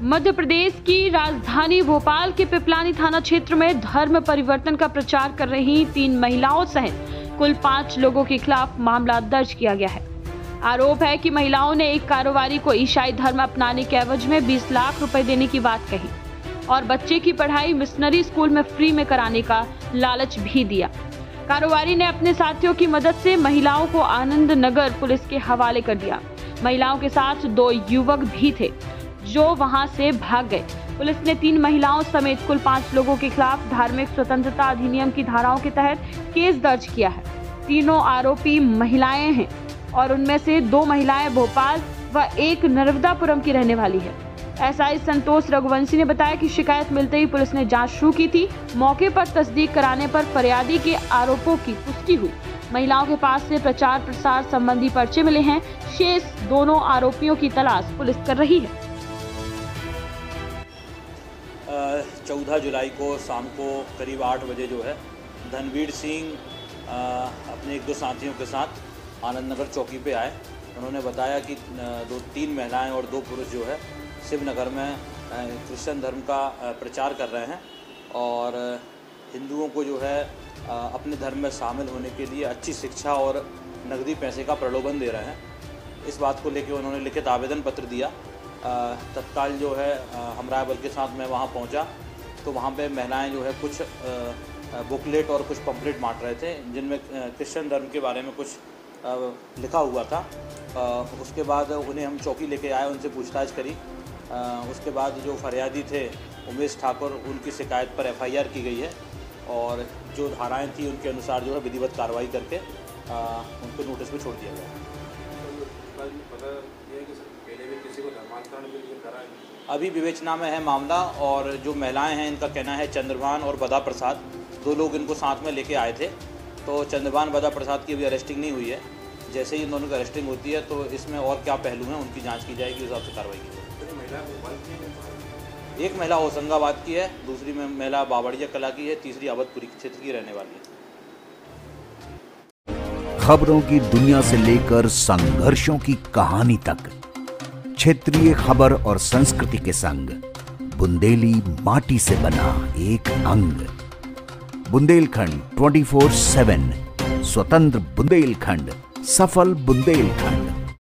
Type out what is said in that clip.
मध्य प्रदेश की राजधानी भोपाल के पिपलानी थाना क्षेत्र में धर्म परिवर्तन का प्रचार कर रही 3 महिलाओं सहित कुल 5 लोगों के खिलाफ मामला दर्ज किया गया है। आरोप है कि महिलाओं ने एक कारोबारी को ईसाई धर्म अपनाने के एवज में 20 लाख रुपए देने की बात कही और बच्चे की पढ़ाई मिशनरी स्कूल में फ्री में कराने का लालच भी दिया। कारोबारी ने अपने साथियों की मदद से महिलाओं को आनंद नगर पुलिस के हवाले कर दिया। महिलाओं के साथ 2 युवक भी थे जो वहां से भाग गए। पुलिस ने 3 महिलाओं समेत कुल 5 लोगों के खिलाफ धार्मिक स्वतंत्रता अधिनियम की धाराओं के तहत केस दर्ज किया है। तीनों आरोपी महिलाएं हैं और उनमें से 2 महिलाएं भोपाल व एक नर्मदापुरम की रहने वाली है। एसआई संतोष रघुवंशी ने बताया कि शिकायत मिलते ही पुलिस ने जांच शुरू की थी। मौके पर तस्दीक कराने पर फरियादी के आरोपों की पुष्टि हुई। महिलाओं के पास से प्रचार प्रसार संबंधी पर्चे मिले हैं। शेष दोनों आरोपियों की तलाश पुलिस कर रही है। 14 जुलाई को शाम को करीब 8 बजे जो है धनवीर सिंह अपने 1-2 साथियों के साथ आनंद नगर चौकी पे आए। उन्होंने बताया कि 2-3 महिलाएं और 2 पुरुष जो है शिवनगर में क्रिश्चियन धर्म का प्रचार कर रहे हैं और हिंदुओं को जो है अपने धर्म में शामिल होने के लिए अच्छी शिक्षा और नकदी पैसे का प्रलोभन दे रहे हैं। इस बात को लेकर उन्होंने लिखित आवेदन पत्र दिया। तत्काल जो है हमराय बल के साथ मैं वहाँ पहुँचा तो वहाँ पे महिलाएं जो है कुछ बुकलेट और कुछ पम्पलेट बांट रहे थे जिनमें क्रिश्चियन धर्म के बारे में कुछ लिखा हुआ था। उसके बाद उन्हें हम चौकी लेके आए, उनसे पूछताछ करी। उसके बाद जो फरियादी थे उमेश ठाकुर, उनकी शिकायत पर एफआईआर की गई है और जो धाराएं थी उनके अनुसार जो है विधिवत कार्रवाई करके उनको नोटिस पे छोड़ दिया गया। अभी विवेचना में है मामला और जो महिलाएं हैं इनका कहना है चंद्रभान और बदा प्रसाद, 2 लोग इनको साथ में लेके आए थे। तो चंद्रभान बदा प्रसाद की अभी अरेस्टिंग नहीं हुई है। जैसे ही इन दोनों की अरेस्टिंग होती है तो इसमें और क्या पहलू हैं उनकी जांच की जाएगी, उस हिसाब से कार्रवाई की जाएगी। एक महिला होशंगाबाद की है, दूसरी महिला बावड़िया कला की है, तीसरी अवधपुरी क्षेत्र की रहने वाली है। खबरों की दुनिया से लेकर संघर्षों की कहानी तक, क्षेत्रीय खबर और संस्कृति के संग बुंदेली माटी से बना एक अंग। बुंदेलखंड 24/7, स्वतंत्र बुंदेलखंड, सफल बुंदेलखंड।